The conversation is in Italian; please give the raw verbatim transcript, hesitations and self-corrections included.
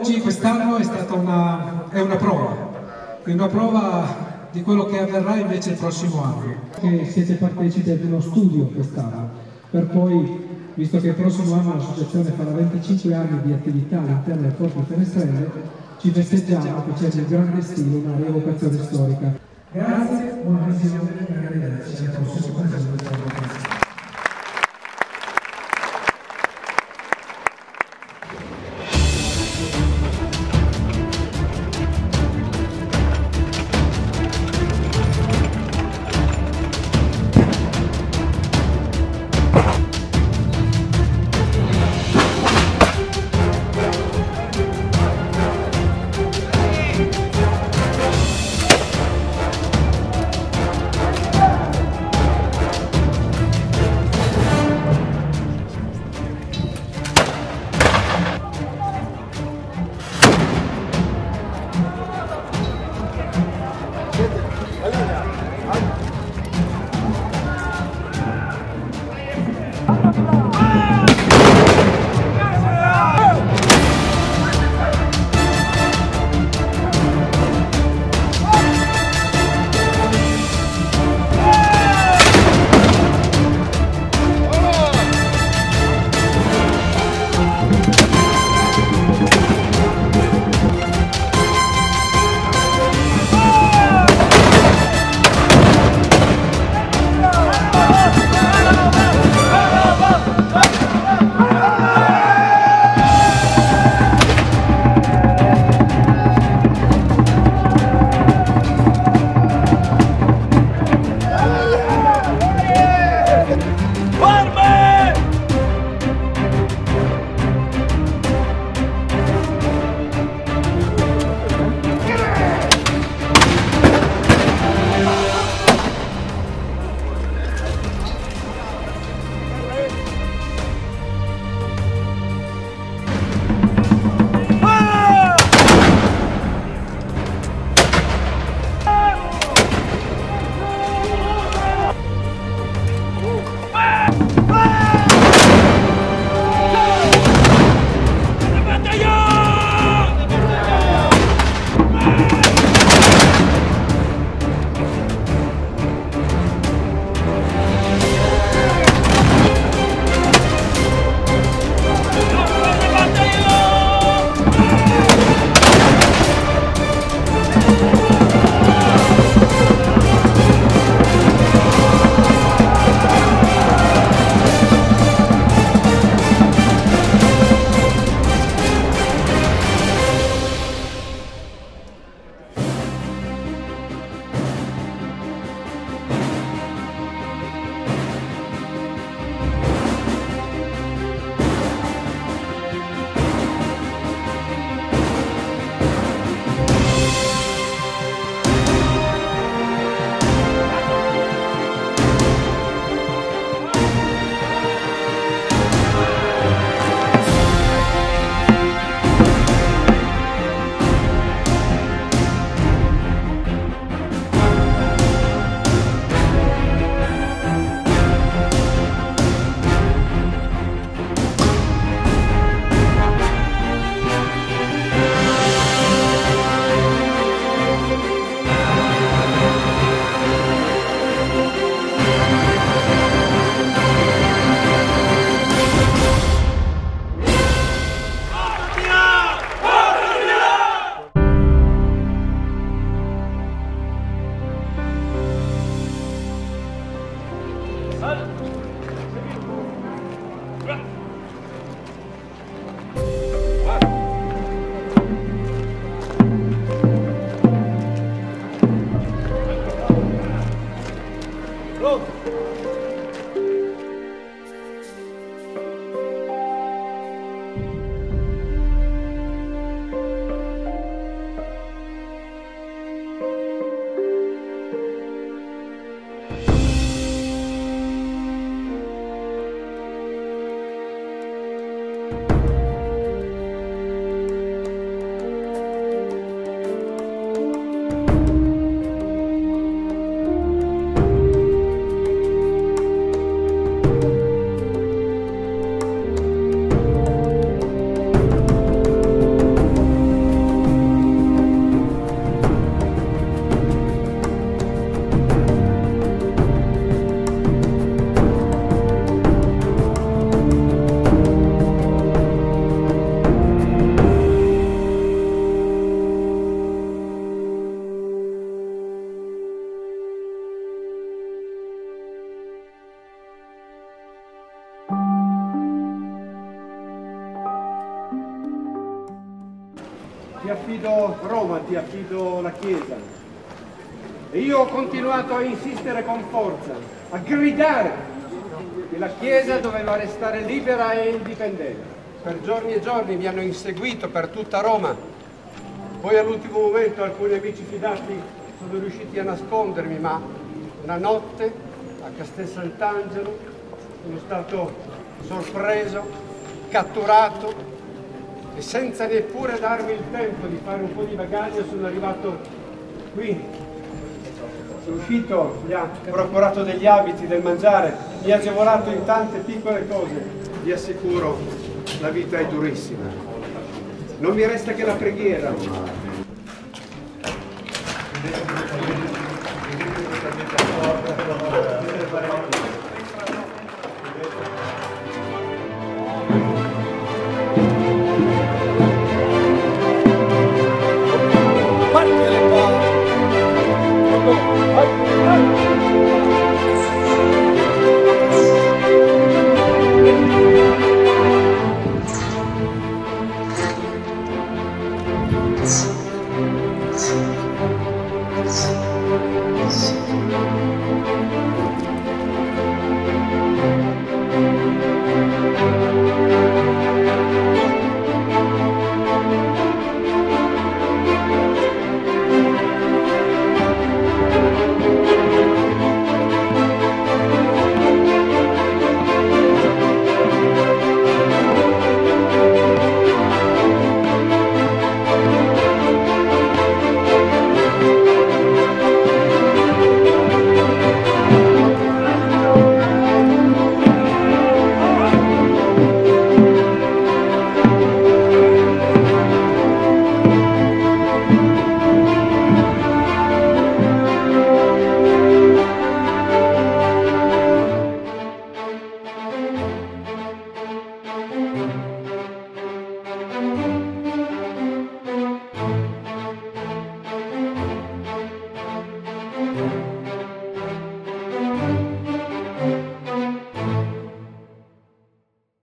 oggi, quest'anno è stata una, è una prova, è una prova di quello che avverrà invece il prossimo anno. Che siete partecipi ad uno studio quest'anno, per poi, visto che il prossimo anno l'associazione farà venticinque anni di attività all'interno del Corpo Fenestrelle, ci festeggiamo che c'è nel grande stile una rievocazione storica. Grazie, buona visione e arrivederci al prossimo convegno. affido Roma, ti affido la Chiesa. E io ho continuato a insistere con forza, a gridare che la Chiesa doveva restare libera e indipendente. Per giorni e giorni mi hanno inseguito per tutta Roma. Poi all'ultimo momento alcuni amici fidati sono riusciti a nascondermi, ma una notte a Castel Sant'Angelo sono stato sorpreso, catturato e senza neppure darmi il tempo di fare un po' di bagaglio sono arrivato qui. Sono uscito, mi ha procurato degli abiti, del mangiare, mi ha agevolato in tante piccole cose. Vi assicuro, la vita è durissima. Non mi resta che la preghiera. Thank you.